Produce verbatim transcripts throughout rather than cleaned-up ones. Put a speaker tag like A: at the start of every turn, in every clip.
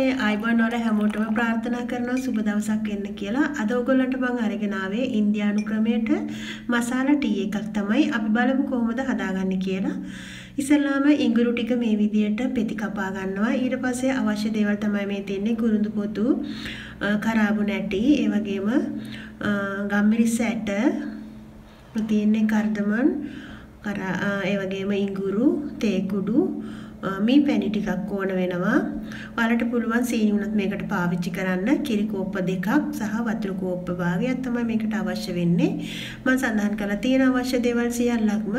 A: අවසරයි අයබෝන් වල හැමෝටම ප්‍රාර්ථනා කරනවා සුබ දවසක් එන්න කියලා. අද ඔයගොල්ලන්ට මම අරගෙන ආවේ ඉන්දියානු ක්‍රමයට මසාලා ටී එකක් තමයි. අපි බලමු කොහොමද හදාගන්නේ කියලා. ඉස්සෙල්ලාම ඉඟුරු ටික මේ විදියට පෙති කපා ගන්නවා. ඊට පස්සේ අවශ්‍ය දේවල් තමයි මේ තියෙන්නේ. කුරුඳු පොතු, කරාබු නැටි, ඒ වගේම ගම්මිරිස් ඇට, තියෙන්නේ කර්දමන්, ඒ වගේම ඉඟුරු, තේ කුඩු, මේ පැණි ටිකක් ඕන වෙනවා. ඔයාලට පුළුවන් සීනි උනත් මේකට පාවිච්චි කරන්න. කිරි කෝප්ප දෙකක් සහ වතුර කෝප්ප භාගයක් තමයි මේකට අවශ්‍ය වෙන්නේ. මම සඳහන් කරලා තියෙන අවශ්‍ය දේවල් සියල්ලක්ම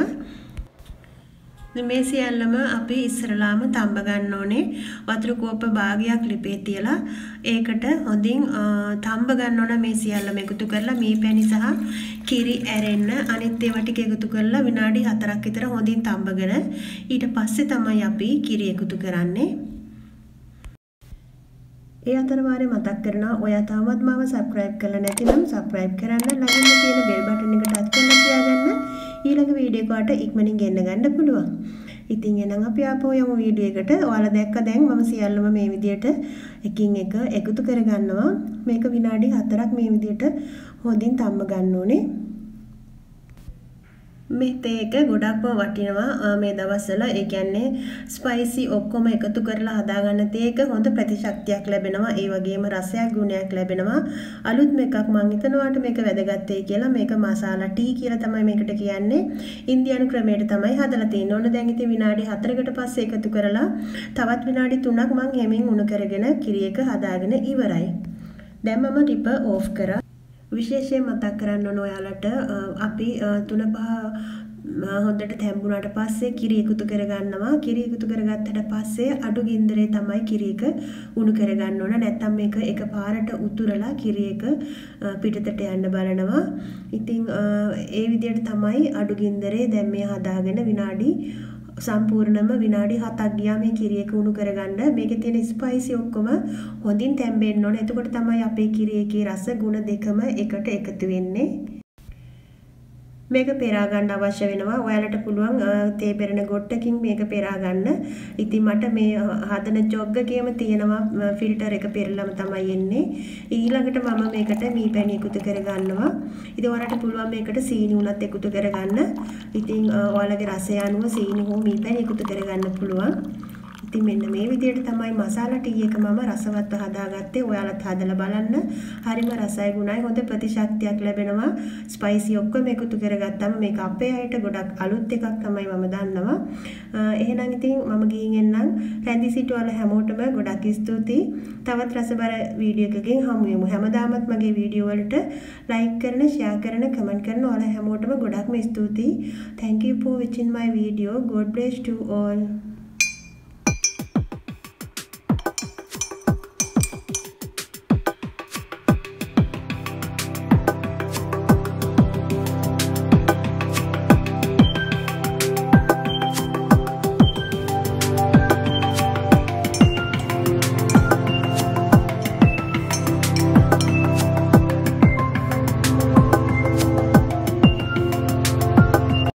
A: මේ සියල්ලම අපි ඉස්සරලාම තඹ ගන්න ඕනේ. වතුර කෝප්ප භාගයක් ලිපේ තියලා ඒකට හොඳින් තඹ ගන්න ඕන. මේ සියල්ලම එකතු කරලා මේ පැණි සහ කිරි ඇරෙන්න අනිත් ඒවා ටික එකතු කරලා විනාඩි හතරක් විතර හොඳින් තඹගෙන ඊට පස්සේ තමයි අපි කිරි එකතු කරන්නේ. ඒ අතර වාරේ මතක් කරනවා ඔයා තාමත් මාව subscribe කරලා නැතිනම් subscribe කරන්න, ළඟින් තියෙන bell button එක touch කරලා තියාගන්න. ඊළඟ වීඩියෝ එකට ඉක්මනින් ගෙන්න ගන්න පුළුවන්. ඉතින් එහෙනම් අපි ආපහු යමු වීඩියෝ එකට. ඔයාලා දැක්ක දැන් මම සියල්ලම මේ විදියට එකින් එක එකතු කරගන්නවා. මේක විනාඩි හතරක් මේ විදියට හොඳින් තම්බ ගන්න ඕනේ. මේ තේ එක ගොඩක්ම වටිනවා මේ දවස්වල. ඒ කියන්නේ ස්පයිසි ඔක්කොම එකතු කරලා හදාගන්න තේ එක හොඳ ප්‍රතිශක්තියක් ලැබෙනවා. ඒ වගේම රසයක් ගුණයක් ලැබෙනවා. අලුත්ම එකක් මම හිතනවාට මේක වැදගත් වෙයි කියලා. මේක මසාලා ටී කියලා තමයි මේකට කියන්නේ. ඉන්දියානු ක්‍රමයට තමයි හදලා තියෙන්නේ. ඕන දැන් ඉතින් විනාඩි හතරකට පස්සේ එකතු කරලා තවත් විනාඩි තුනක් මම හැමින් උණු කරගෙන කිරි එක හදාගෙන ඉවරයි. දැන් මම ටිප ඕෆ් කරා. විශේෂයෙන් මතක් කරන්න ඕන ඔයාලට අපි තුන පහ හොඳට තැඹුණාට පස්සේ කිරි එකතු කරගන්නවා. කිරි එකතු කරගත්තට පස්සේ අඩු ගින්දරේ තමයි කිරි එක උණු කරගන්න ඕන. නැත්නම් මේක එකපාරට උතුරලා කිරි එක පිටතට යන්න බලනවා. ඉතින් ඒ විදිහට තමයි අඩු ගින්දරේ දැන් මේ හදාගෙන විනාඩි සම්පූර්ණම විනාඩි හතක් ගියා මේ කිරි එක උණු කරගන්න. මේකේ තියෙන ස්පයිසි ඔක්කොම හොඳින් තැම්බෙන්න ඕනේ. එතකොට තමයි අපේ කිරි එකේ රස ගුණ දෙකම එකට එකතු වෙන්නේ. මේක පෙරා ගන්න අවශ්‍ය වෙනවා. ඔයාලට පුළුවන් තේ පෙරන ගොට්ටකින් මේක පෙරා ගන්න. ඉතින් මට මේ හදන ජොග් එකේම තියෙනවා ෆිල්ටර් එක පෙරලම තමයි එන්නේ. ඊළඟට මම මේකට මී පැණි එකතු කරගන්නවා. ඉතින් ඔයාලට පුළුවන් මේකට සීනි උනත් එකතු කරගන්න. ඉතින් ඔයාලගේ රසය අනුව සීනි හෝ මී පැණි එකතු කරගන්න පුළුවන්. ඉතින් මෙන්න මේ විදිහට තමයි මසාලා ටී එක මම රසවත්ව හදාගත්තේ. ඔයාලත් හදලා බලන්න. හරිම රසයි ගුණයි හොඳ ප්‍රතිශක්තියක් ලැබෙනවා. ස්පයිසි ඔක්කොම එකතු කරගත්තම මේක අපේ අයට ගොඩක් අලුත් එකක් තමයි මම දන්නවා. එහෙනම් ඉතින් මම ගිහින් එන්නම්. රැඳී සිටු ඔයාලා හැමෝටම ගොඩක් ස්තුතියි. තවත් රසබර වීඩියෝ එකකින් හමු වෙමු. හැමදාමත් මගේ වීඩියෝ වලට ලයික් කරන, ෂෙයා කරන, කමෙන්ට් කරන ඔයාලා හැමෝටම ගොඩක්ම ස්තුතියි. Thank you for watching my video. God bless you all.